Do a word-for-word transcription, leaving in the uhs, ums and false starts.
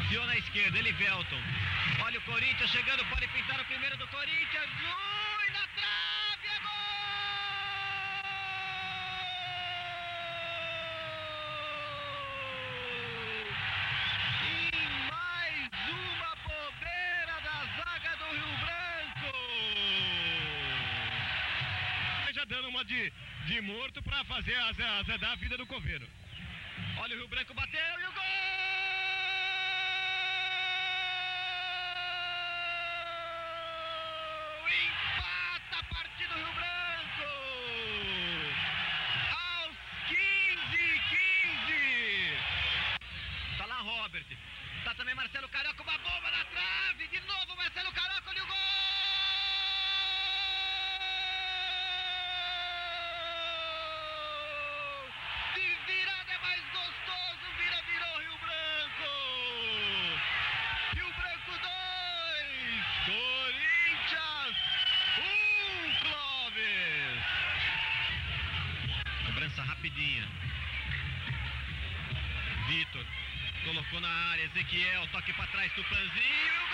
Enfiou na esquerda, Elivelton. Olha o Corinthians chegando, pode pintar o primeiro do Corinthians. Ui, na trave, é gol! E mais uma bobeira da zaga do Rio Branco. Já dando uma de, de morto para fazer azedar a vida do Coveiro. Olha o Rio Branco, bateu e o gol! Empata a partida do Rio Branco! Aos quinze, quinze! Tá lá Robert. Tá também Marcelo Carioca, uma bomba na trave! De novo Marcelo Carioca, olha o gol! Rapidinha. Vitor colocou na área, Ezequiel, toque para trás, Tupãzinho.